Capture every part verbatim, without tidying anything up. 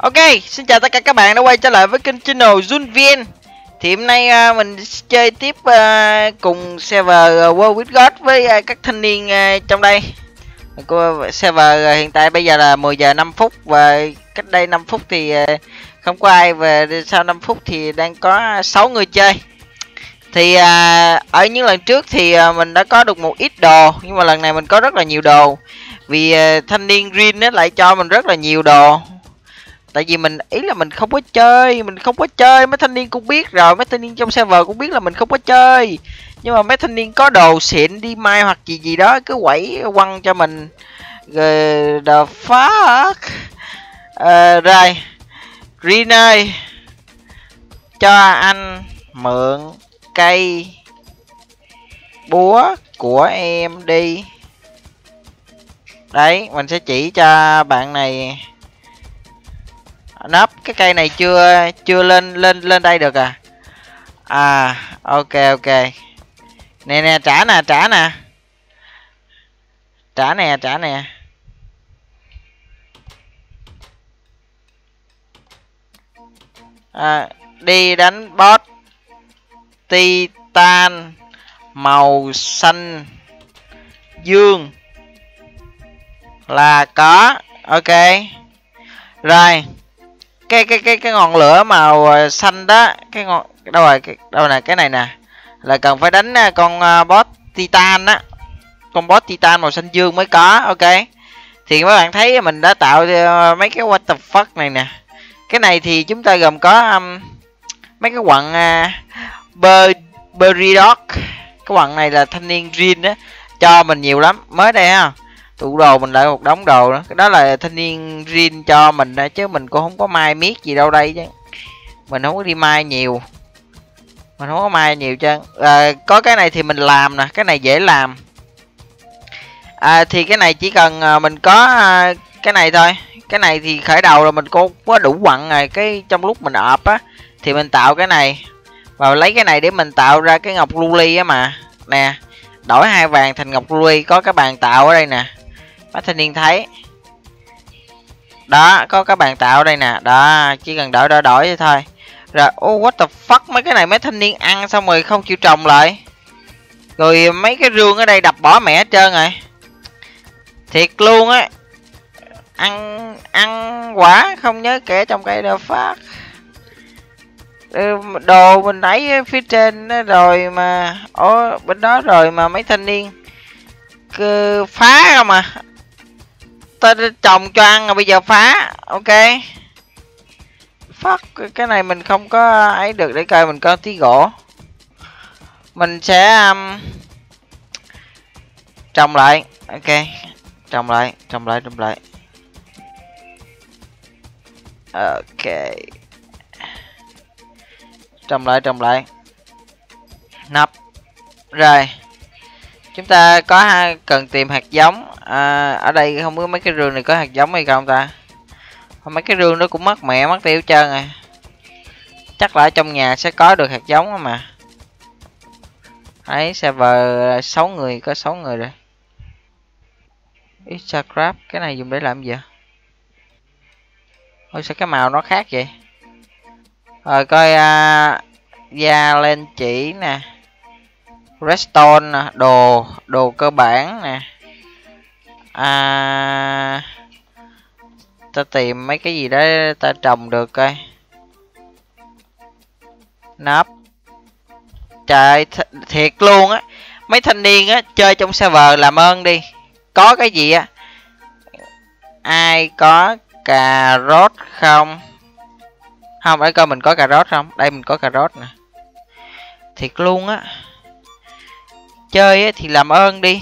Ok, xin chào tất cả các bạn đã quay trở lại với kênh channel Junvien. Thì hôm nay uh, mình chơi tiếp uh, cùng server uh, World with God với uh, các thanh niên uh, trong đây. Của server uh, hiện tại bây giờ là mười giờ năm phút và cách đây năm phút thì uh, không có ai, và sau năm phút thì đang có sáu người chơi. Thì uh, ở những lần trước thì uh, mình đã có được một ít đồ, nhưng mà lần này mình có rất là nhiều đồ. Vì uh, thanh niên Rin lại cho mình rất là nhiều đồ. Tại vì mình ý là mình không có chơi, mình không có chơi, mấy thanh niên cũng biết rồi, mấy thanh niên trong server cũng biết là mình không có chơi. Nhưng mà mấy thanh niên có đồ xịn đi mai hoặc gì gì đó cứ quẩy quăng cho mình. Rồi the fuck. À, rồi Rin ơi, cho anh mượn cây búa của em đi. Đấy, mình sẽ chỉ cho bạn này. Nắp cái cây này chưa chưa lên lên lên đây được à? À, ok ok. Nè nè, trả nè, trả nè. Trả nè, trả nè. À, đi đánh boss Titan màu xanh dương là có. Ok. Rồi. Cái cái cái cái ngọn lửa màu xanh đó, cái ngọn đâu rồi, cái đâu nè, cái này nè là cần phải đánh con boss Titan á, con boss Titan màu xanh dương mới có. Ok, thì các bạn thấy mình đã tạo mấy cái what the fuck này nè. Cái này thì chúng ta gồm có um, mấy cái quặng uh, ber Beridog. Cái quặng này là thanh niên Rin á cho mình nhiều lắm, mới đây ha. Tủ đồ mình lại một đống đồ đó. Cái đó là thanh niên Rin cho mình đó, chứ mình cũng không có mai miết gì đâu đây chứ. Mình không có đi mai nhiều. Mình không có mai nhiều chứ. À, có cái này thì mình làm nè, cái này dễ làm. À, thì cái này chỉ cần mình có cái này thôi. Cái này thì khởi đầu là mình có có đủ quặng rồi, cái trong lúc mình ọp á thì mình tạo cái này và lấy cái này để mình tạo ra cái ngọc luli á mà. Nè, đổi hai vàng thành ngọc luli, có cái bàn tạo ở đây nè. Mấy thanh niên thấy đó, có các bạn tạo ở đây nè. Đó, chỉ cần đổi đổi đổi vậy thôi. Rồi, oh what the fuck, mấy cái này mấy thanh niên ăn xong rồi không chịu trồng lại. Rồi mấy cái rương ở đây đập bỏ mẹ hết trơn rồi. Thiệt luôn á. Ăn ăn quả không nhớ kể trong cây đâu phát. Đồ mình đẩy phía trên đó rồi mà. Ủa, bên đó rồi mà mấy thanh niên cứ phá không à. Ta trồng cho ăn rồi bây giờ phá. Ok. Fuck, cái này mình không có ấy được, để coi mình có tí gỗ. Mình sẽ um, trồng lại. Ok. Trồng lại, trồng lại, trồng lại. Ok. Trồng lại, trồng lại. Nắp. Rồi. Chúng ta có hai, cần tìm hạt giống. À, ở đây không biết mấy cái rương này có hạt giống hay không ta. Mấy cái rương nó cũng mất mẹ mất tiêu hết trơn rồi. Chắc là ở trong nhà sẽ có được hạt giống mà. Đấy, server sáu người, có sáu người rồi. Extra crab, cái này dùng để làm gì vậy? Ôi sao cái màu nó khác vậy? Rồi coi uh, da lên chỉ nè. Redstone nè, đồ, đồ cơ bản nè. À, ta tìm mấy cái gì đó ta trồng được coi. Nắp. Trời, th thiệt luôn á. Mấy thanh niên á chơi trong server làm ơn đi. Có cái gì á? Ai có cà rốt không? Không, để coi mình có cà rốt không? Đây mình có cà rốt nè. Thiệt luôn á. Chơi á thì làm ơn đi.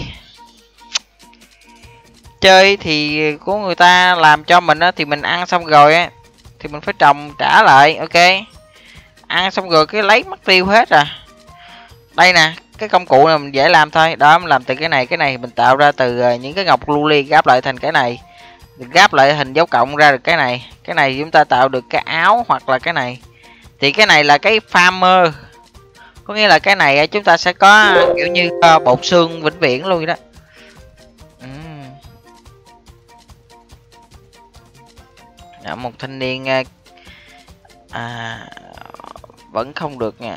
Chơi thì của người ta làm cho mình á, thì mình ăn xong rồi á thì mình phải trồng trả lại. Ok, ăn xong rồi cái lấy mất tiêu hết à. Đây nè, cái công cụ này mình dễ làm thôi. Đó, mình làm từ cái này. Cái này mình tạo ra từ những cái ngọc luli, gáp lại thành cái này, gáp lại hình dấu cộng ra được cái này. Cái này chúng ta tạo được cái áo hoặc là cái này. Thì cái này là cái farmer, có nghĩa là cái này chúng ta sẽ có kiểu như uh, bột xương vĩnh viễn luôn vậy đó. Đó, một thanh niên à, à vẫn không được nha.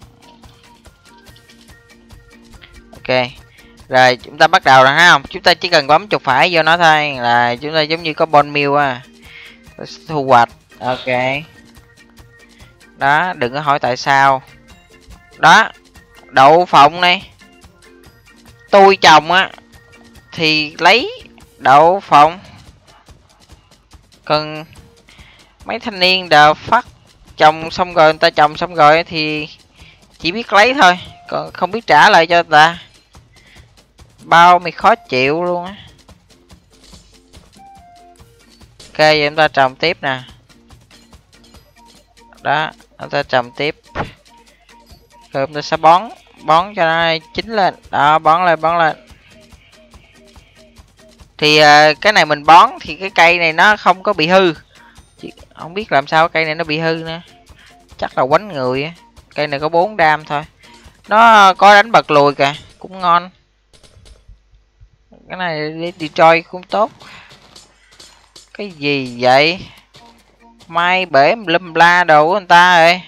Ok, rồi chúng ta bắt đầu rồi ha, không chúng ta chỉ cần bấm chuột phải vô nó thôi là chúng ta giống như có bon meal à, thu hoạch. Ok, đó đừng có hỏi tại sao. Đó, đậu phộng này tôi trồng á thì lấy đậu phộng, còn mấy thanh niên đờ phát trồng xong rồi, người ta trồng xong rồi thì chỉ biết lấy thôi, còn không biết trả lại cho người ta. Bao mày khó chịu luôn á. Ok, vậy chúng ta trồng tiếp nè. Đó, chúng ta trồng tiếp. Rồi chúng ta sẽ bón, bón cho nó chín lên. Đó, bón lên, bón lên. Thì uh, cái này mình bón thì cái cây này nó không có bị hư. Chỉ, không biết làm sao cây này nó bị hư nữa. Chắc là quánh người á. Cây này có bốn đam thôi. Nó có đánh bật lùi kìa, cũng ngon. Cái này đi Detroit cũng tốt. Cái gì vậy? Mai bể lum la đồ của người ta rồi.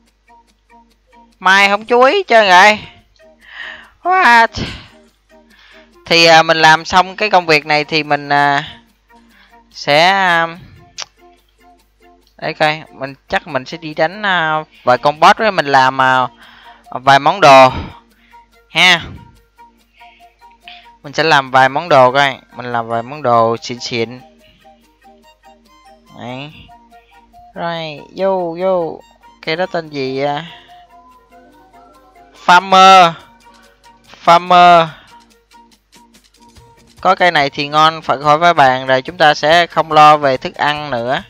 Mai không chú ý chơi rồi. What? Thì à, mình làm xong cái công việc này thì mình à, sẽ à, đây coi, mình chắc mình sẽ đi đánh à, vài con boss với mình làm à, vài món đồ ha. Mình sẽ làm vài món đồ coi, mình làm vài món đồ xịn xịn. Đấy. Rồi, vô vô. Cái đó tên gì à? Farmer. Farmer. Có cây này thì ngon, phải khỏi với bàn rồi, chúng ta sẽ không lo về thức ăn nữa.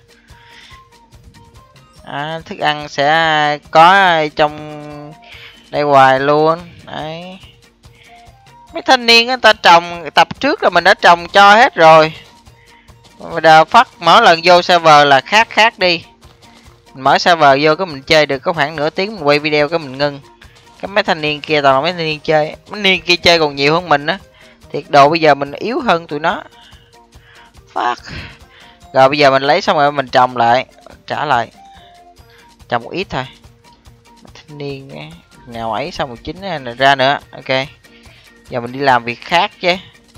À, thức ăn sẽ có trong đây hoài luôn. Đấy. Mấy thanh niên người ta trồng tập trước là mình đã trồng cho hết rồi. Đờ phát mỗi lần vô server là khác khác đi. Mình mở server vô cái mình chơi được có khoảng nửa tiếng mình quay video cái mình ngưng. Cái mấy thanh niên kia toàn là mấy thanh niên chơi, mấy thanh niên kia chơi còn nhiều hơn mình á. Thiệt độ bây giờ mình yếu hơn tụi nó. Fuck. Rồi bây giờ mình lấy xong rồi mình trồng lại, trả lại. Trồng một ít thôi. Thanh niên nào ấy xong một chín này ra nữa. Ok. Giờ mình đi làm việc khác chứ.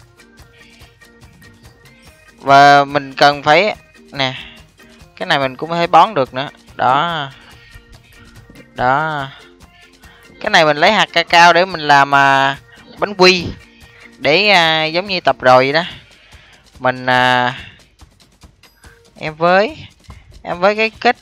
Và mình cần phải nè. Cái này mình cũng phải bón được nữa. Đó. Đó. Cái này mình lấy hạt cacao để mình làm à, bánh quy. Để à, giống như tập rồi vậy đó. Mình à, em với em với cái kích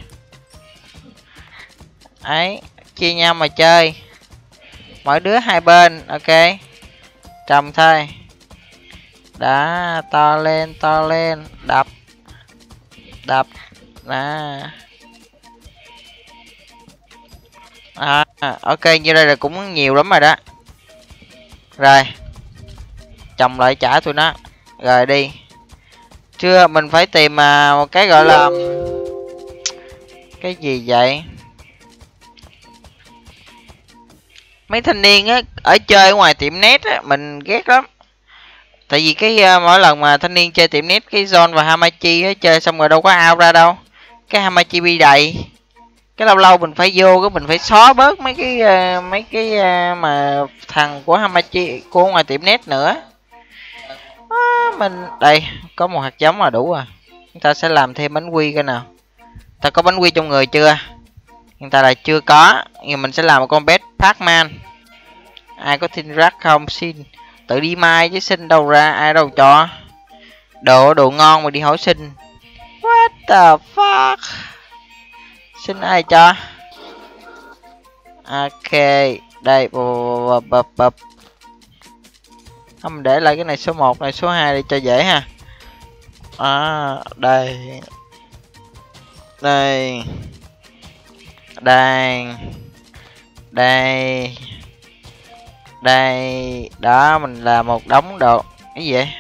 ấy chia nhau mà chơi, mỗi đứa hai bên. Ok, trồng thôi. Đã to lên to lên, đập đập nè. À, ok, như đây là cũng nhiều lắm rồi đó. Rồi trồng lại trả tụi nó rồi đi. Chưa, mình phải tìm uh, một cái gọi là cái gì vậy, mấy thanh niên á ở chơi ở ngoài tiệm net á mình ghét lắm. Tại vì cái uh, mỗi lần mà thanh niên chơi tiệm net, cái John và Hamachi á chơi xong rồi đâu có out ra đâu, cái Hamachi bị đầy, cái lâu lâu mình phải vô cái mình phải xóa bớt mấy cái uh, mấy cái uh, mà thằng của Hamachi của ngoài tiệm net nữa. À, mình đây có một hạt giống là đủ rồi. Chúng ta sẽ làm thêm bánh quy coi nào. Ta có bánh quy trong người chưa? Hiện tại là chưa có, nhưng mình sẽ làm một con pet Pac-Man. Ai có tin rác không? Xin tự đi mai chứ xin đâu ra, ai đâu cho. Đồ đồ ngon mà đi hỏi xin. What the fuck? Xin ai cho? Ok, đây bập bập bập. Không, để lại cái này số một, này số hai để cho dễ ha. À, đây. Đây. Đây. Đây. Đây. Đó, mình làm một đống đồ. Cái gì vậy?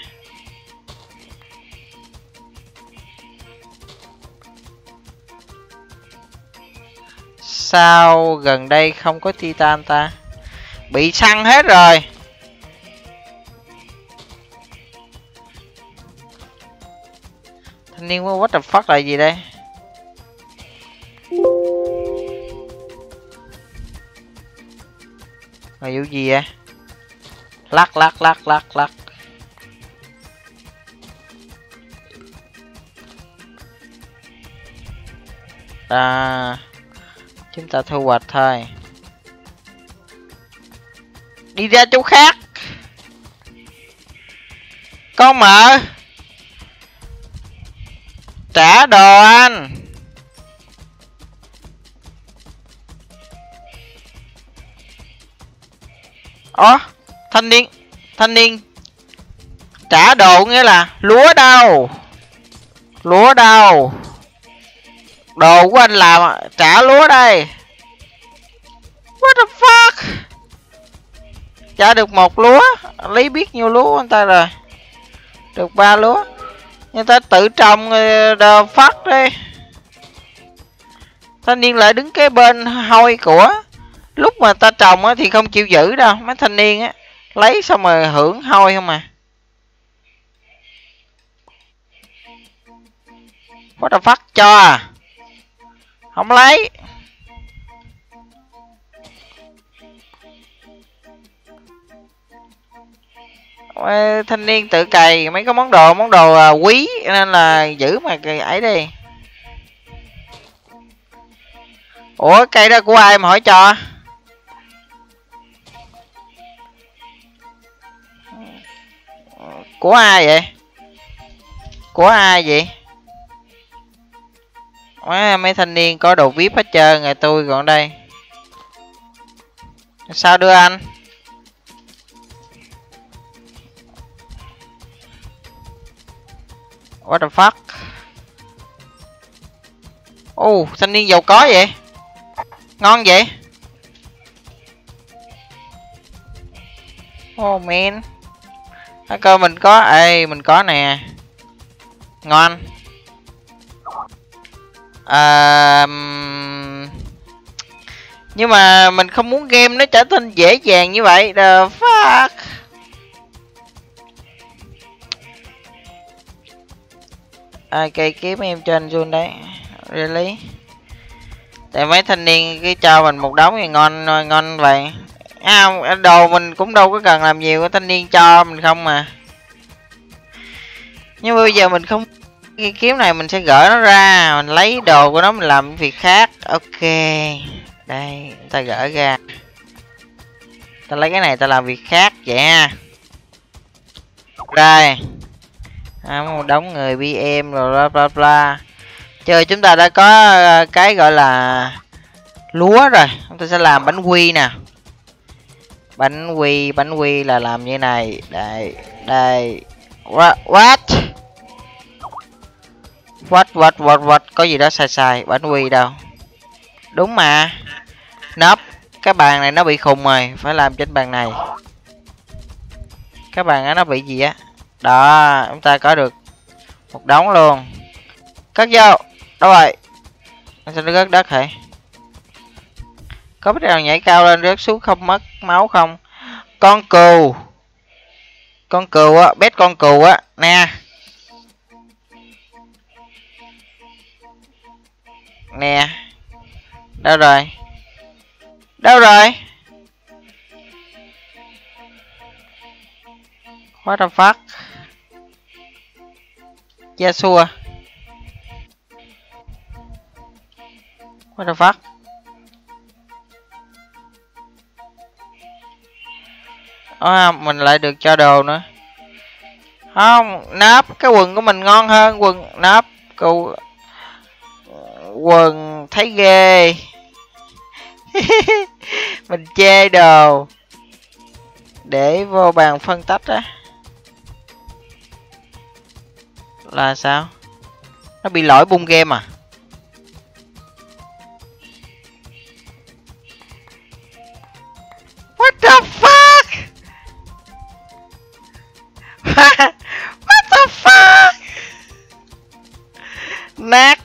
Sao gần đây không có Titan ta? Bị săn hết rồi. Thanh Thanh niên what the fuck là gì đây? Là vụ gì vậy? Lắc lắc lắc lắc lắc. À, chúng ta thu hoạch thôi. Đi ra chỗ khác. Con mở. Trả đồ anh. Ủa, thanh niên, thanh niên trả đồ nghĩa là lúa đâu? Lúa đâu? Đồ của anh làm trả lúa đây. What the fuck? Trả được một lúa, lấy biết nhiêu lúa anh ta rồi. Được ba lúa. Người ta tự trồng đồ phát đi. Thanh niên lại đứng kế bên hôi của. Lúc mà ta trồng á thì không chịu giữ đâu. Mấy thanh niên á lấy xong rồi hưởng hôi không à. What the fuck cho à? Không lấy. Ê, thanh niên tự cày mấy cái món đồ món đồ à, quý nên là giữ mà cày ấy đi. Ủa cây đó của ai mà hỏi cho? Của ai vậy? Của ai vậy? Mấy, mấy thanh niên có đồ víp hết trơn rồi, tôi còn đây. Sao đưa anh? What the fuck? Ồ, oh, thanh niên giàu có vậy. Ngon vậy. Oh man. Nói coi mình có, ê mình có nè. Ngon. À, nhưng mà mình không muốn game nó trở nên dễ dàng như vậy. The fuck. À, cây kiếm em trên luôn đấy. Really? Tại mấy thanh niên cứ cho mình một đống thì ngon ngon vậy. À, đồ mình cũng đâu có cần làm nhiều, thanh niên cho mình không mà. Nhưng bây giờ mình không, cái kiếm này mình sẽ gỡ nó ra, mình lấy đồ của nó mình làm việc khác. Ok, đây ta gỡ ra, ta lấy cái này ta làm việc khác vậy ha. Đây à, một đống người bê em rồi bla bla bla. Chơi chúng ta đã có cái gọi là lúa rồi, chúng ta sẽ làm bánh quy nè. Bánh quy, bánh quy là làm như này. Đây, đây. What? What? What, what, what, what? Có gì đó sai sai. Bánh quy đâu? Đúng mà. Nấp. Cái bàn này nó bị khùng rồi. Phải làm trên bàn này. Cái bàn đó nó bị gì á? Đó, chúng ta có được một đống luôn. Cất vô. Đâu rồi? Nó sẽ rớt đất hả? Có biết nào nhảy cao lên rớt xuống không mất máu không? Con cừu. Con cừu á, bét con cừu á, nè. Nè. Đâu rồi? Đâu rồi? What the fuck? Yasua. What the fuck? À, mình lại được cho đồ nữa. Không, nắp cái quần của mình ngon hơn quần nắp cô quần thấy ghê. Mình chê đồ để vô bàn phân tách á. Là sao? Nó bị lỗi bung game à? What the fuck? What the fuck? Nát.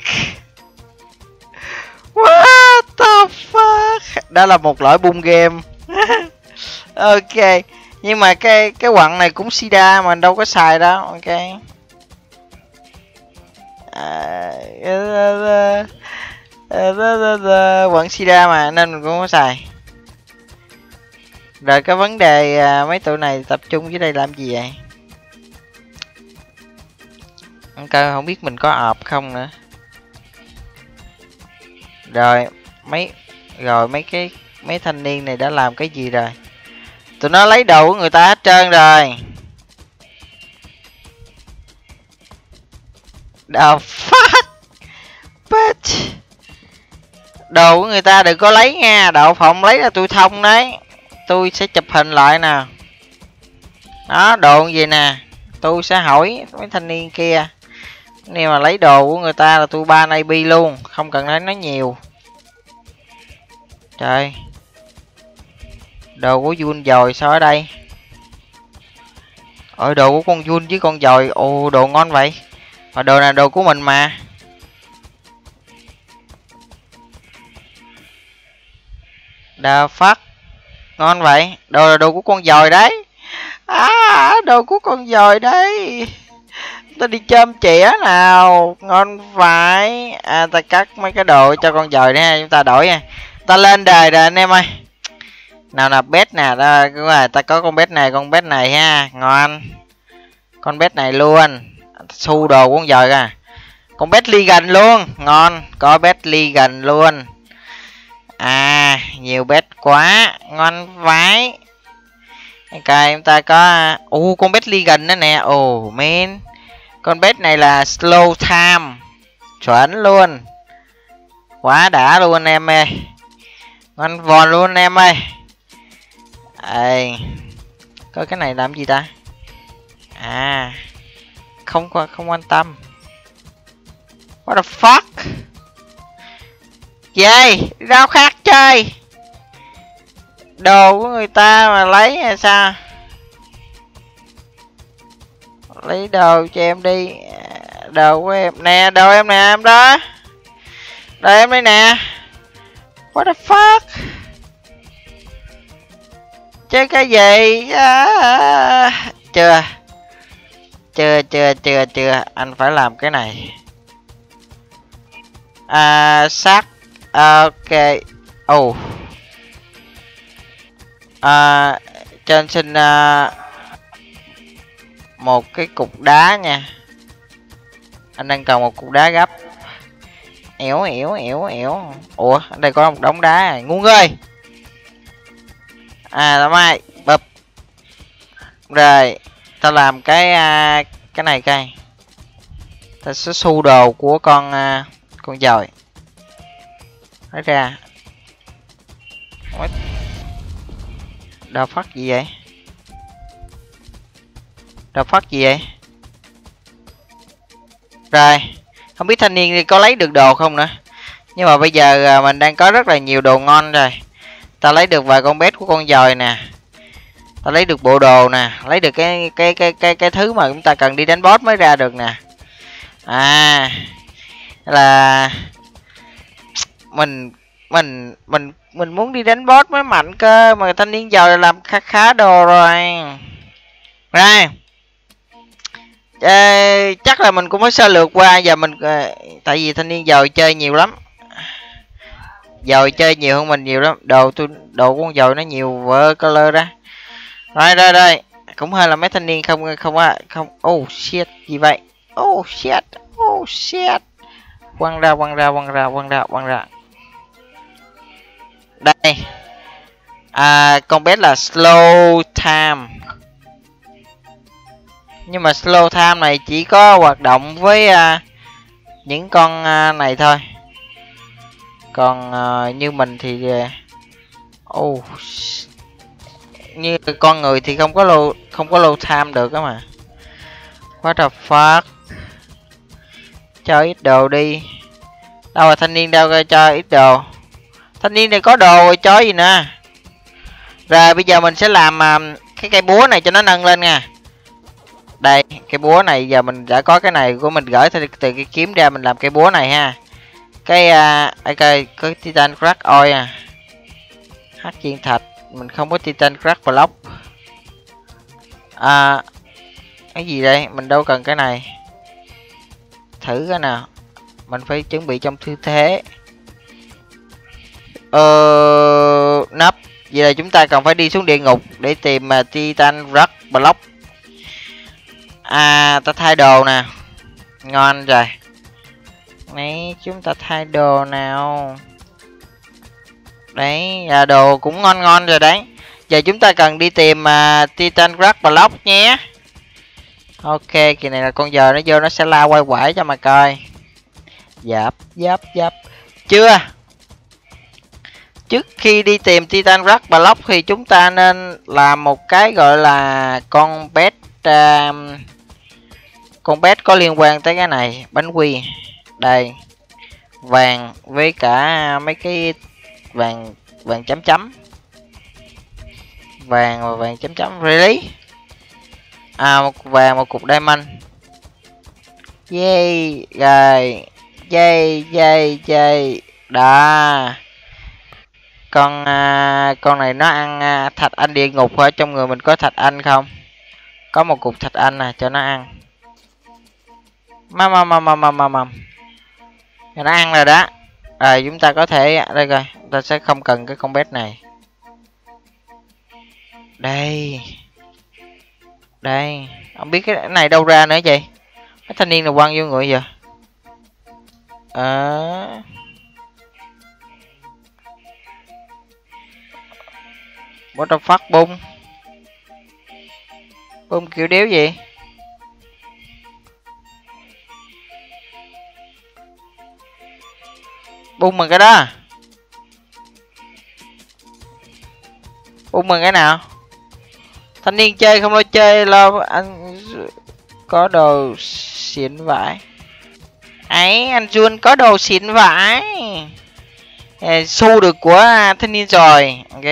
What the fuck? Đó là một lỗi bung game. Ok. Nhưng mà cái cái quặng này cũng sida mà đâu có xài đâu. Ok. Vẫn sida mà nên mình cũng có xài. Rồi cái vấn đề à, mấy tụi này tập trung dưới đây làm gì vậy? Cơ không biết mình có ọp không nữa. Rồi mấy rồi mấy cái mấy thanh niên này đã làm cái gì rồi? Tụi nó lấy đồ của người ta hết trơn rồi. The fuck bitch. Đồ của người ta đừng có lấy nha, đậu phộng lấy là tôi thông đấy. Tôi sẽ chụp hình lại nè. Đó, đồ gì nè. Tôi sẽ hỏi mấy thanh niên kia. Nếu mà lấy đồ của người ta là tôi ban a pê luôn, không cần nói nói nhiều. Trời. Đồ của Jun dồi sao ở đây? Ôi đồ của con Jun với con dồi, ồ đồ ngon vậy. Mà đồ này đồ của mình mà. The fuck. Ngon vậy. Đồ là đồ của con dồi đấy. À, đồ của con dồi đấy. Ta đi chôm chĩa nào. Ngon phải. À, ta cắt mấy cái đồ cho con dồi nha. Chúng ta đổi nha. Ta lên đời rồi anh em ơi. Nào là bet nè. Ta, ta có con bet này, con bet này ha. Ngon. Con bet này luôn. Xu đồ của con dồi kìa. Con bet Legion luôn. Ngon. Có bet Legion luôn. À, nhiều bet quá. Ngon vãi. Ok, chúng ta có... Ồ, uh, con bet Legion nữa nè. Ồ, oh, man. Con bet này là slow time. Chuẩn luôn. Quá đã luôn em ơi. Ngon vòn luôn em ơi. Ê. Có cái này làm gì ta? À. Không không quan tâm. What the fuck? Gì? Rau khác chơi. Đồ của người ta mà lấy hay sao? Lấy đồ cho em đi. Đồ của em nè, đồ em nè em đó. Đồ em đây nè. What the fuck? Chơi cái gì? À, chưa. Chưa chưa chưa chưa, anh phải làm cái này. À sát. Ok. Oh. À, cho anh xin uh, một cái cục đá nha. Anh đang cần một cục đá gấp. Ẻo ẻo ẻo ẻo. Ủa, ở đây có một đống đá này. Ngu ơi. À, tao mai bập. Rồi, tao làm cái uh, cái này coi. Tao sẽ xu đồ của con uh, con dồi. Nói ra. What? Đào phát gì vậy? Đào phát gì vậy? Rồi, không biết thanh niên có lấy được đồ không nữa. Nhưng mà bây giờ mình đang có rất là nhiều đồ ngon rồi. Ta lấy được vài con bet của con dồi nè. Ta lấy được bộ đồ nè, lấy được cái cái cái cái cái thứ mà chúng ta cần đi đánh boss mới ra được nè. À, là mình mình mình mình muốn đi đánh boss mới mạnh cơ, mà thanh niên dồi làm khá khá đồ rồi. Rồi. Ê, chắc là mình cũng mới sơ lược qua giờ mình, tại vì thanh niên dồi chơi nhiều lắm. Dồi chơi nhiều hơn mình nhiều lắm. Đồ tôi đồ của con dồi nó nhiều vỡ color ra. Rồi rồi rồi. Cũng hơi là mấy thanh niên không không á không. Oh shit, gì vậy? Oh shit. Oh shit. Quăng ra quăng ra quăng ra quăng ra quăng ra. Đây. À, con bé là slow time. Nhưng mà slow time này chỉ có hoạt động với uh, những con uh, này thôi. Còn uh, như mình thì uh, oh, như con người thì không có low không có low time được á mà. What the fuck? Cho ít đồ đi. Đâu rồi thanh niên đâu ra cho ít đồ. Thanh niên này có đồ rồi cho gì nè. Rồi bây giờ mình sẽ làm uh, cái cây búa này cho nó nâng lên nha. Đây, cái búa này giờ mình đã có cái này của mình gửi từ, từ cái kiếm ra mình làm cái búa này ha. Cái uh, ok, có titan crack oil à. Hát chiên thạch, mình không có titan crack block. À, cái gì đây? Mình đâu cần cái này. thử cái nào. Mình phải chuẩn bị trong tư thế ờ nắp. Vậy là chúng ta cần phải đi xuống địa ngục để tìm uh, Titan Rock Block. À, ta thay đồ nè. Ngon rồi. Đấy, chúng ta thay đồ nào. Đấy, à, đồ cũng ngon ngon rồi đấy. Giờ chúng ta cần đi tìm uh, Titan Rock Block nhé. Ok, kỳ này là con giờ nó vô nó sẽ la quay quải cho mà coi. Giáp, giáp, giáp. Chưa. Trước khi đi tìm Titan Rock Block thì chúng ta nên làm một cái gọi là con pet uh, con pet có liên quan tới cái này, bánh quy. Đây. Vàng với cả mấy cái vàng vàng chấm chấm. Vàng và vàng chấm chấm really? À, một vàng một cục diamond. Yay, rồi. Yay, yay, yay. Đó. Con à, con này nó ăn à, thạch anh địa ngục ở trong người mình có thạch anh không? Có một cục thạch anh nè cho nó ăn. Mầm mầm mầm mầm mầm mầm. Nó ăn rồi đó. Rồi chúng ta có thể đây coi, ta sẽ không cần cái con bé này. Đây. Đây, không biết cái này đâu ra nữa vậy? Cái thanh niên nào quăng vô người vậy? Ờ à... What the fuck bung. Bung kiểu đéo gì? Bung bằng cái đó. Bung bằng cái nào? Thanh niên chơi không lo chơi lo anh có đồ xịn vãi. Ấy, anh Jun có đồ xịn vãi. Xu được của thanh niên rồi. Ok.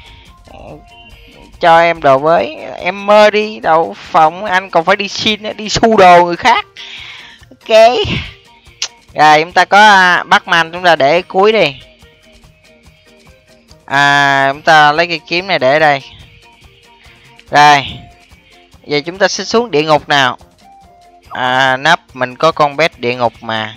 Cho em đồ với. Em mơ đi. Đậu phòng anh còn phải đi xin. Đi xu đồ người khác. Ok. Rồi chúng ta có Batman chúng ta để cuối đi. À chúng ta lấy cái kiếm này để ở đây. Rồi. Giờ chúng ta sẽ xuống địa ngục nào. À nắp mình có con bé địa ngục mà.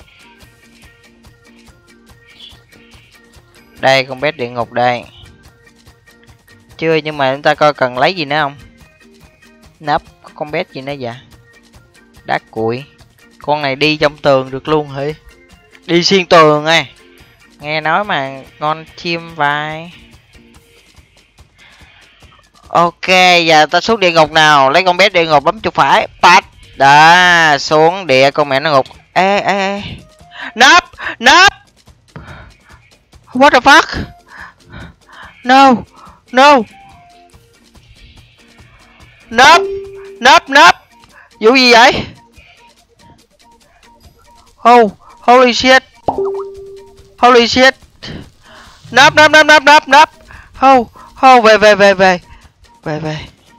Đây con bé địa ngục đây. Chưa nhưng mà chúng ta coi cần lấy gì nữa không? Nắp có con bé gì nữa vậy? Đá cuội. Con này đi trong tường được luôn hả? Đi xuyên tường ấy. Nghe nói mà ngon chim vai. Ok, giờ ta xuống địa ngục nào. Lấy con bé địa ngục bấm chuột phải. Pat. Đó, xuống địa con mẹ nó ngục. Ê, ê, ê. Nắp, nắp. What the fuck? No, no. Nắp, nắp, nắp. Vụ gì vậy? Oh, holy shit. Holy shit. Nắp, nắp, nắp, nắp, nắp, nắp. Oh, oh, về, về, về, về. Về, về.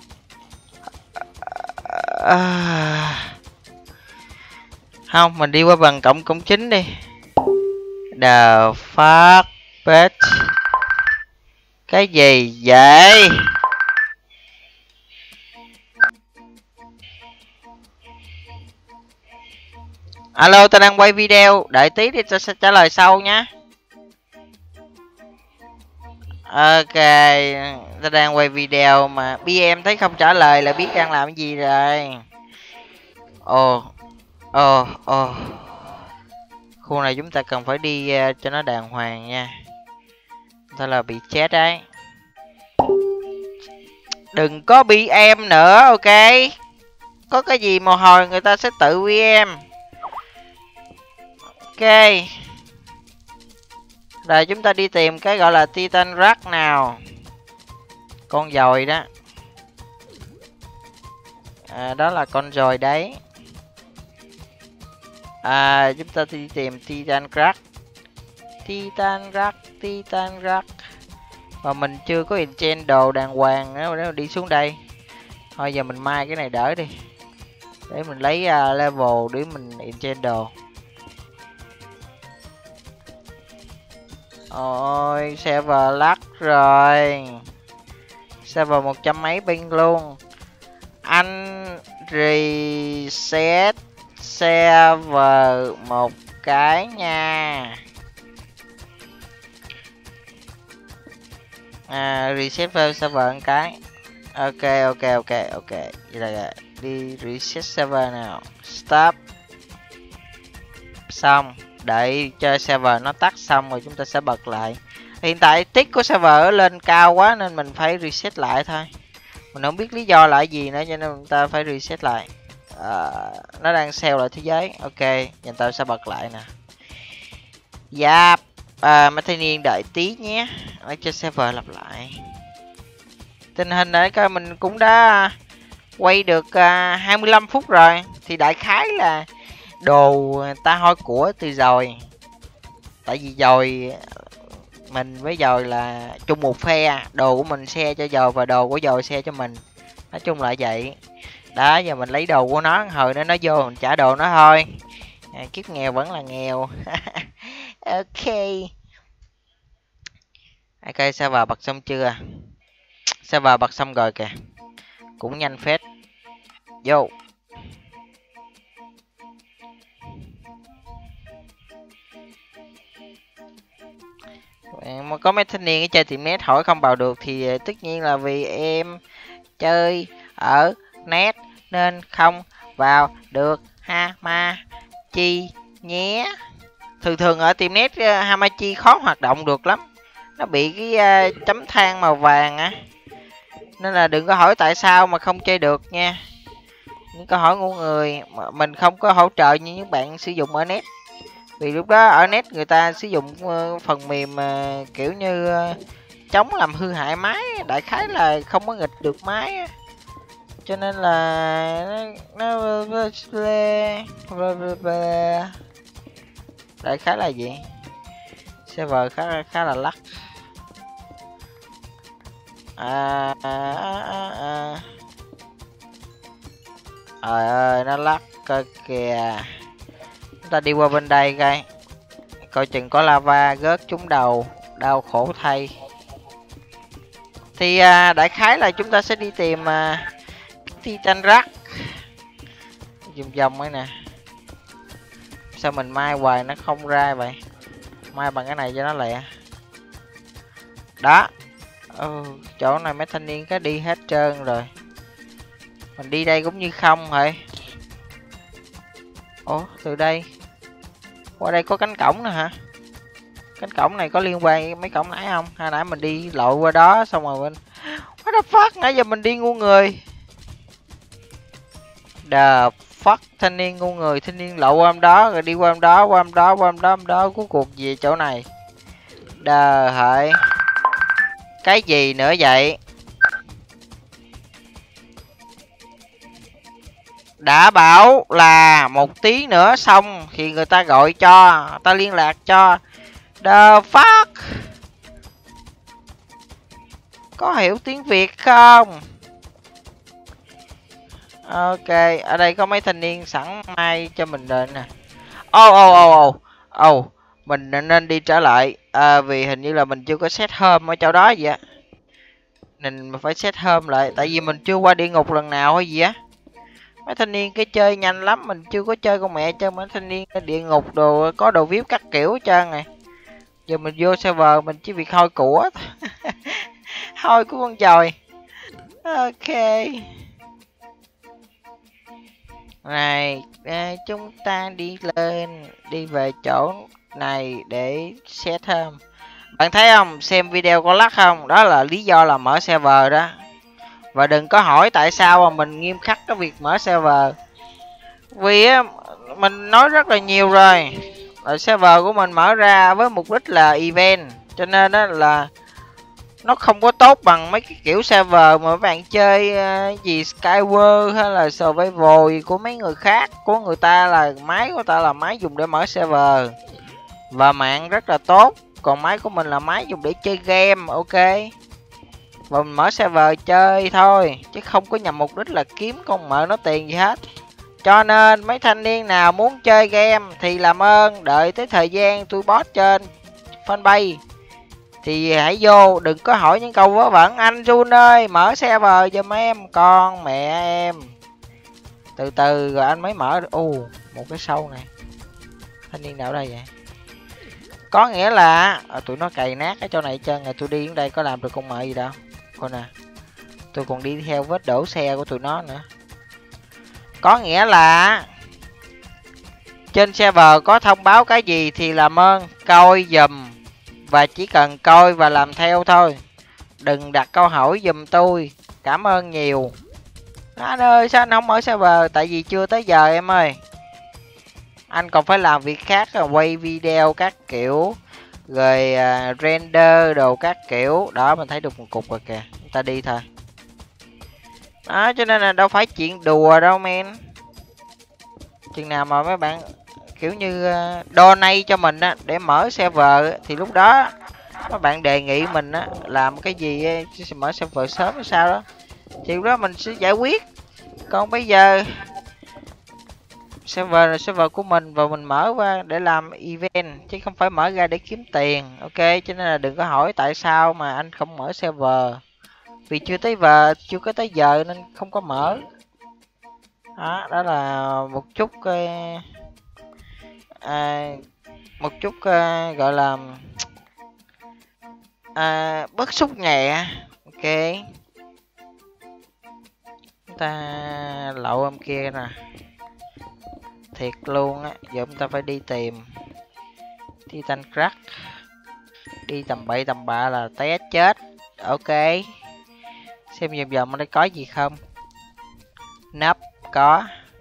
À... Không, mình đi qua bằng cổng cổng chính đi. The fuck bitch. Cái gì vậy? Alo, tôi đang quay video. Đợi tí thì tôi sẽ trả lời sau nhé. Ok, tôi đang quay video mà bê em thấy không trả lời là biết đang làm cái gì rồi. Ồ, ồ, ồ. Khu này chúng ta cần phải đi uh, cho nó đàng hoàng nha. Thôi là bị chết đấy. Đừng có bê em nữa, ok. Có cái gì một hồi người ta sẽ tự bê em. Ok. Rồi chúng ta đi tìm cái gọi là Titan Rock nào. Con dồi đó. À, đó là con dồi đấy. À, chúng ta đi tìm Titan Rock. Titan Rock, Titan Rock. Mà mình chưa có enchant đồ đàng hoàng nữa để đi xuống đây. Thôi giờ mình mai cái này đỡ đi. Để mình lấy uh, level để mình enchant đồ. Ôi, server lắc rồi. Server một trăm mấy ping luôn. Anh reset server một cái nha. À, reset server một cái. Ok ok ok ok. Vậy là đi reset server nào. Stop. Xong. Đợi cho server nó tắt xong rồi chúng ta sẽ bật lại. Hiện tại tick của server lên cao quá nên mình phải reset lại thôi. Mình không biết lý do là gì nữa cho nên chúng ta phải reset lại. À, nó đang sale lại thế giới. Ok, nhìn ta sẽ bật lại nè. Giáp. À, mấy thanh niên đợi tí nhé. Để cho server lặp lại. Tình hình đấy coi mình cũng đã quay được uh, hai mươi lăm phút rồi. Thì đại khái là đồ ta hôi của từ rồi. Tại vì rồi mình với dồi là chung một phe, đồ của mình xe cho dồi và đồ của dồi xe cho mình, nói chung là vậy đó. Giờ mình lấy đồ của nó, hồi đó nó vô mình trả đồ nó thôi. À, kiếp nghèo vẫn là nghèo. Ok ok, server bật xong chưa? Server bật xong rồi kìa, cũng nhanh phết. Vô mà có mấy thanh niên ở chơi tiệm net hỏi không vào được thì tất nhiên là vì em chơi ở net nên không vào được Hamachi nhé. Thường thường ở tiệm net Hamachi khó hoạt động được lắm, nó bị cái uh, chấm than màu vàng á, nên là đừng có hỏi tại sao mà không chơi được nha. Những câu hỏi ngu người mà mình không có hỗ trợ như những bạn sử dụng ở net, vì lúc đó ở net người ta sử dụng uh, phần mềm uh, kiểu như uh, chống làm hư hại máy, đại khái là không có nghịch được máy á. Cho nên là nó, nó đại khái là gì, server khá khá là lắc. À, à, à, à. Trời ơi nó lắc cơ kìa. Chúng ta đi qua bên đây coi, coi chừng có lava rớt trúng đầu, đau khổ thay. Thì à, đại khái là chúng ta sẽ đi tìm à, Titan Rock vòng vòng ấy nè. Sao mình mai hoài nó không ra vậy? Mai bằng cái này cho nó lẹ. Đó. Ừ, chỗ này mấy thanh niên cái đi hết trơn rồi. Mình đi đây cũng như không rồi. Ủa, từ đây qua đây có cánh cổng nè hả? Cánh cổng này có liên quan với mấy cổng nãy không? Hồi nãy mình đi lội qua đó xong rồi bên what the fuck, nãy giờ mình đi ngu người. The fuck, thanh niên ngu người, thanh niên lội qua đó rồi đi qua đó, qua đó, qua đó, đó, cuối cuộc về chỗ này. Đờ hỡi. Cái gì nữa vậy? Đã bảo là một tí nữa xong thì người ta gọi cho, ta liên lạc cho. The fuck. Có hiểu tiếng Việt không? Ok, ở đây có mấy thanh niên sẵn mai cho mình rồi nè. Ô ô ô ô ô, mình nên đi trở lại à, vì hình như là mình chưa có set home ở chỗ đó gì á. Mình phải set home lại, tại vì mình chưa qua địa ngục lần nào hay gì á. Mấy thanh niên cái chơi nhanh lắm, mình chưa có chơi con mẹ chơi mấy thanh niên địa ngục đồ có đồ vip các kiểu hết trơn này. Giờ mình vô server mình chỉ việc hôi của hôi của con chòi. Ok này, à, chúng ta đi lên, đi về chỗ này để set home. Bạn thấy không, xem video có lắc không? Đó là lý do là mở server đó. Và đừng có hỏi tại sao mà mình nghiêm khắc cái việc mở server. Vì á, mình nói rất là nhiều rồi, là server của mình mở ra với mục đích là event, cho nên đó là nó không có tốt bằng mấy cái kiểu server mà các bạn chơi uh, gì Skyward hay là Survival gì của mấy người khác. Của người ta là máy của ta là máy dùng để mở server và mạng rất là tốt, còn máy của mình là máy dùng để chơi game. Ok, và mình mở server chơi thôi chứ không có nhằm mục đích là kiếm con mợ nó tiền gì hết. Cho nên mấy thanh niên nào muốn chơi game thì làm ơn đợi tới thời gian tôi post trên fanpage thì hãy vô, đừng có hỏi những câu vớ vẩn. Anh Jun ơi mở server giùm em, con mẹ em. Từ từ rồi anh mới mở được. Ồ, một cái sâu này. Thanh niên nào ở đây vậy? Có nghĩa là à, tụi nó cày nát cái chỗ này chân rồi. Tôi đi đến đây có làm được con mợ gì đâu. Coi nè, tôi còn đi theo vết đổ xe của tụi nó nữa. Có nghĩa là trên server có thông báo cái gì thì làm ơn coi giùm, và chỉ cần coi và làm theo thôi, đừng đặt câu hỏi giùm tôi. Cảm ơn nhiều. Anh ơi sao anh không mở server? Tại vì chưa tới giờ em ơi. Anh còn phải làm việc khác, quay video các kiểu, rồi uh, render đồ các kiểu. Đó, mình thấy được một cục rồi kìa. Chúng ta đi thôi. Đó, cho nên là đâu phải chuyện đùa đâu men. Chừng nào mà mấy bạn kiểu như uh, donate cho mình á để mở server thì lúc đó các bạn đề nghị mình á làm cái gì mở server sớm hay sao đó thì lúc đó mình sẽ giải quyết. Còn bây giờ server là server của mình và mình mở ra để làm event chứ không phải mở ra để kiếm tiền. Ok, cho nên là đừng có hỏi tại sao mà anh không mở server, vì chưa tới giờ, chưa có tới giờ nên không có mở. Đó, đó là một chút uh, à, một chút uh, gọi là à, bức xúc nhẹ. Ok, chúng ta lậu ông kia nè, thiệt luôn á. Giờ chúng ta phải đi tìm Titan Crack, đi tầm bậy tầm bạ là té chết. Ok, xem vòng vòng ở đây có gì không. Nắp có,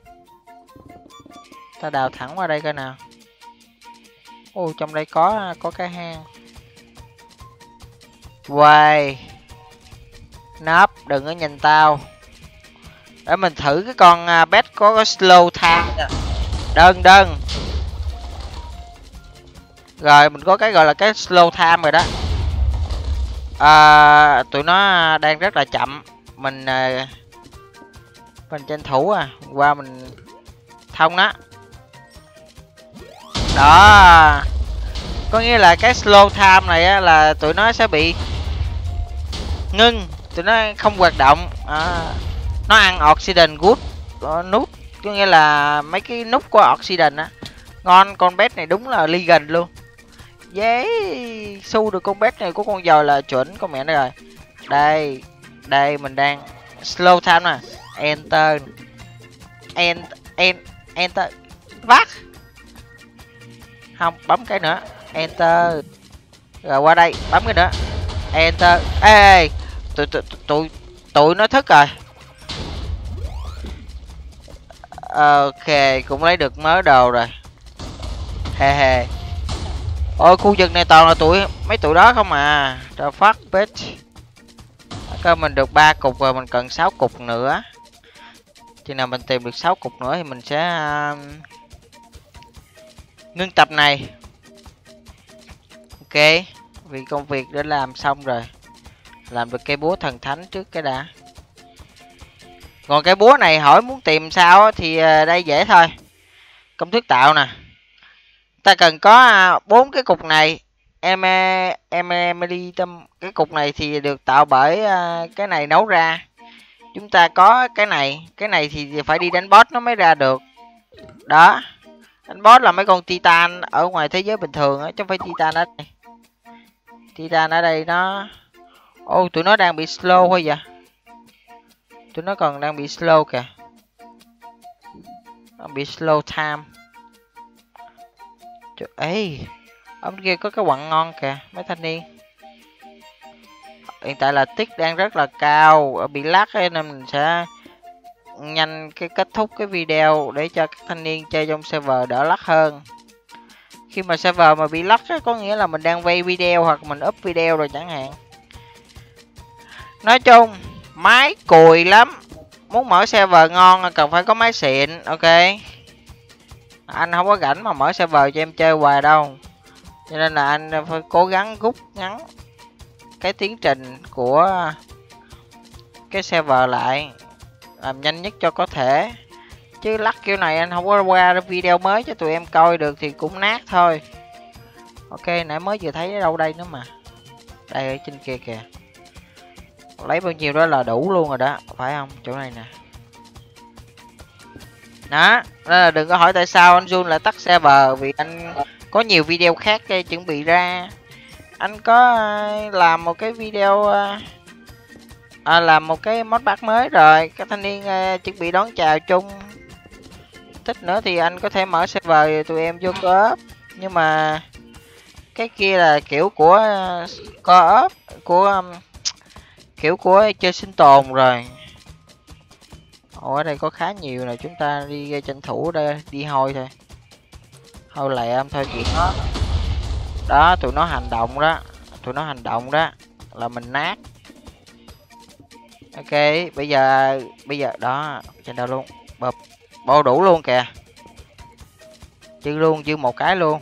ta đào thẳng qua đây coi nào. Ồ, trong đây có có cái hang. Quay nắp, đừng có nhìn tao. Để mình thử cái con uh, bet có, có slow time. Đơn đơn. Rồi mình có cái gọi là cái slow time rồi đó. À, tụi nó đang rất là chậm. Mình uh, mình tranh thủ à, qua mình thông nó. Đó. Có nghĩa là cái slow time này á, là tụi nó sẽ bị ngưng, tụi nó không hoạt động. À, nó ăn oxygen good nút, có nghĩa là mấy cái nút của oxygen á. Ngon, con bet này đúng là legend luôn. Dế su được con bet này của con dòi là chuẩn con mẹ nó rồi. Đây, đây mình đang slow time nè. Enter, enter, enter, enter. Vắt. Không, bấm cái nữa. Enter. Rồi qua đây, bấm cái nữa. Enter. Ê, tụi tụi tụi tụi nó thức rồi. Ok, cũng lấy được mớ đồ rồi. He he. Ôi, khu vực này toàn là tụi mấy tụi đó không à. The fuck bitch. Cơ mình được ba cục rồi, mình cần sáu cục nữa. Chừng nào mình tìm được sáu cục nữa thì mình sẽ uh, ngưng tập này. Ok, vì công việc đã làm xong rồi. Làm được cây búa thần thánh trước cái đã. Còn cái búa này hỏi muốn tìm sao thì đây dễ thôi. Công thức tạo nè. Ta cần có bốn cái cục này. Em em em đi tâm cái cục này thì được tạo bởi cái này nấu ra. Chúng ta có cái này, cái này thì phải đi đánh boss nó mới ra được. Đó. Đánh boss là mấy con Titan ở ngoài thế giới bình thường á, chứ không phải Titan ở đây. Titan ở đây nó ô, tụi nó đang bị slow thôi vậy. Tụi nó còn đang bị slow kìa. Nó bị slow time. Trời ơi, ông kia có cái quặng ngon kìa, mấy thanh niên. Hiện tại là tích đang rất là cao, bị lag nên mình sẽ nhanh cái kết thúc cái video để cho các thanh niên chơi trong server đỡ lag hơn. Khi mà server mà bị lag có nghĩa là mình đang quay video hoặc mình up video rồi chẳng hạn. Nói chung máy cùi lắm. Muốn mở server ngon cần phải có máy xịn. Ok, anh không có rảnh mà mở server cho em chơi hoài đâu, cho nên là anh phải cố gắng rút ngắn cái tiến trình của cái server lại, làm nhanh nhất cho có thể. Chứ lắc kiểu này anh không có qua video mới cho tụi em coi được thì cũng nát thôi. Ok, nãy mới vừa thấy ở đâu đây nữa mà. Đây ở trên kia kìa. Lấy bao nhiêu đó là đủ luôn rồi đó, phải không? Chỗ này nè. Đó, nên là đừng có hỏi tại sao anh Jun lại tắt server, vì anh có nhiều video khác chuẩn bị ra. Anh có làm một cái video à, làm một cái modpack mới rồi, các thanh niên uh, chuẩn bị đón chào chung. Thích nữa thì anh có thể mở server tụi em vô co-op, nhưng mà cái kia là kiểu của uh, co-op, của um, kiểu của chơi sinh tồn rồi. Ồ, ở đây có khá nhiều nè, chúng ta đi tranh thủ đây đi hôi thôi. Thôi lẹ em thôi chuyện đó. Đó, tụi nó hành động đó, tụi nó hành động đó là mình nát. Ok, bây giờ bây giờ đó trên đâu luôn, bập bao đủ luôn kìa, chứ luôn chứ một cái luôn.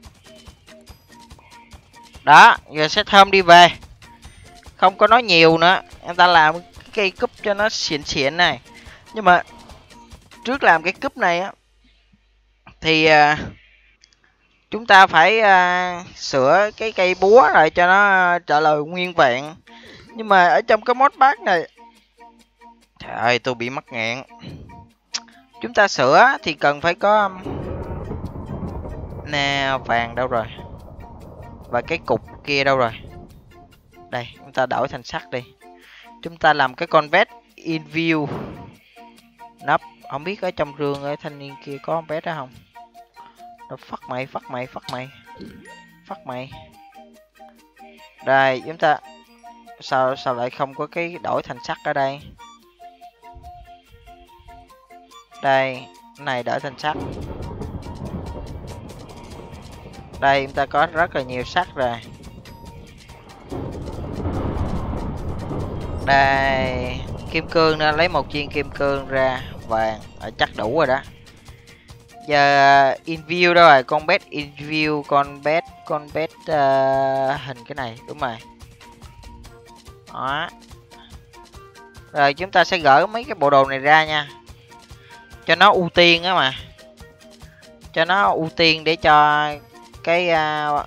Đó, giờ set home đi về, không có nói nhiều nữa, em ta làm cái cây cúp cho nó xịn xịn này. Nhưng mà trước làm cái cúp này á thì uh, chúng ta phải uh, sửa cái cây búa lại cho nó trả lời nguyên vẹn. Nhưng mà ở trong cái modpack này, trời ơi tôi bị mắc nghẹn. Chúng ta sửa thì cần phải có nè, vàng đâu rồi, và cái cục kia đâu rồi. Đây, chúng ta đổi thành sắt đi. Chúng ta làm cái convert in view nắp. Không biết ở trong rương ở thanh niên kia có convert đó không. Nó phát mày, phát mày, phát mày, phát mày. Đây, chúng ta sao sao lại không có cái đổi thành sắt ở đây. Đây, cái này đổi thành sắt. Đây, chúng ta có rất là nhiều sắt rồi. Đây, kim cương nữa, lấy một viên kim cương ra, vàng, à, chắc đủ rồi đó. Giờ in view đâu rồi, con bet in view, con bet, con bet uh, hình cái này, đúng rồi. Đó. Rồi chúng ta sẽ gỡ mấy cái bộ đồ này ra nha, cho nó ưu tiên á mà, cho nó ưu tiên để cho cái uh,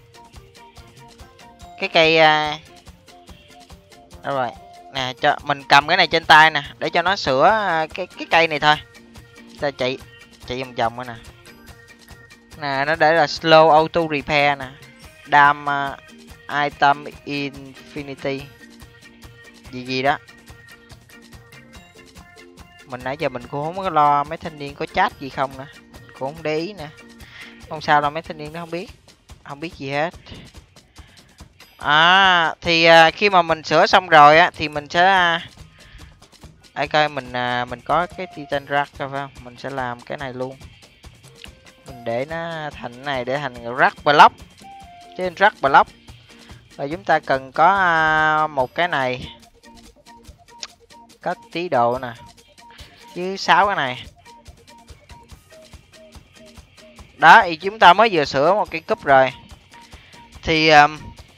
cái cây uh, đâu rồi nè, cho mình cầm cái này trên tay nè để cho nó sửa cái cái cây này thôi. Ta chạy chạy vòng vòng nè, nè nó để là slow auto repair nè, dam uh, item infinity gì gì đó. Mình nãy giờ mình cũng không có lo mấy thanh niên có chat gì không nữa, cũng không để ý nè. Không sao đâu, mấy thanh niên nó không biết, không biết gì hết. À thì à, khi mà mình sửa xong rồi á thì mình sẽ ai coi mình à, mình có cái titan rack phải không, mình sẽ làm cái này luôn. Mình để nó thành này để thành rack block, trên rack block. Và chúng ta cần có à, một cái này cất tí độ nè, với sáu cái này. Đó thì chúng ta mới vừa sửa một cái cúp rồi. Thì um,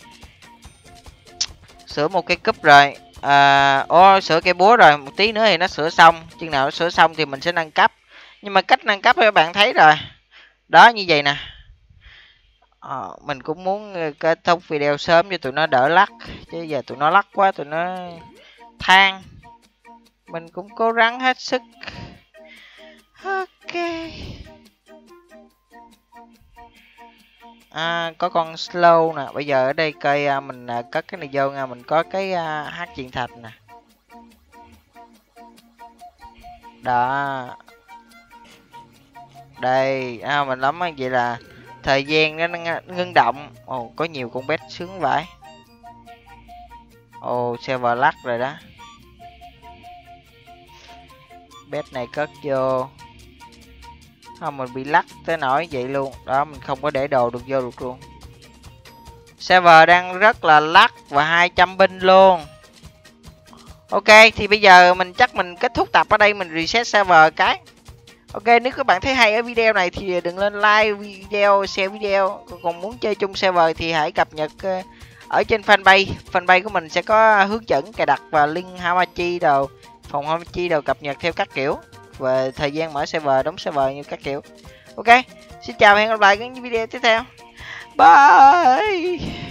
sửa một cái cúp rồi. À, ô, sửa cây búa rồi, một tí nữa thì nó sửa xong. Chừng nào nó sửa xong thì mình sẽ nâng cấp. Nhưng mà cách nâng cấp thì các bạn thấy rồi. Đó, như vậy nè. À, mình cũng muốn kết thúc video sớm cho tụi nó đỡ lắc. Chứ giờ tụi nó lắc quá, tụi nó than. Mình cũng cố gắng hết sức. Ok. À, có con slow nè. Bây giờ ở đây cây à, mình à, cất cái này vô nha. Mình có cái à, hát truyền thạch nè. Đó. Đây à, mình lắm vậy là thời gian nó ngưng động. Ồ, có nhiều con bet sướng vãi. Ồ, server lắc rồi đó. Bet này cất vô. Không, mình bị lắc tới nỗi vậy luôn. Đó, mình không có để đồ được vô được luôn. Server đang rất là lắc và hai trăm binh luôn. Ok, thì bây giờ mình chắc mình kết thúc tập ở đây, mình reset server cái. Ok, nếu các bạn thấy hay ở video này thì đừng lên like video, share video. Còn muốn chơi chung server thì hãy cập nhật ở trên fanpage. Fanpage của mình sẽ có hướng dẫn cài đặt và link Hamachi đồ, phòng Hamachi đồ cập nhật theo các kiểu. Về thời gian mở server, đóng server như các kiểu. Ok, xin chào và hẹn gặp lại những video tiếp theo. Bye.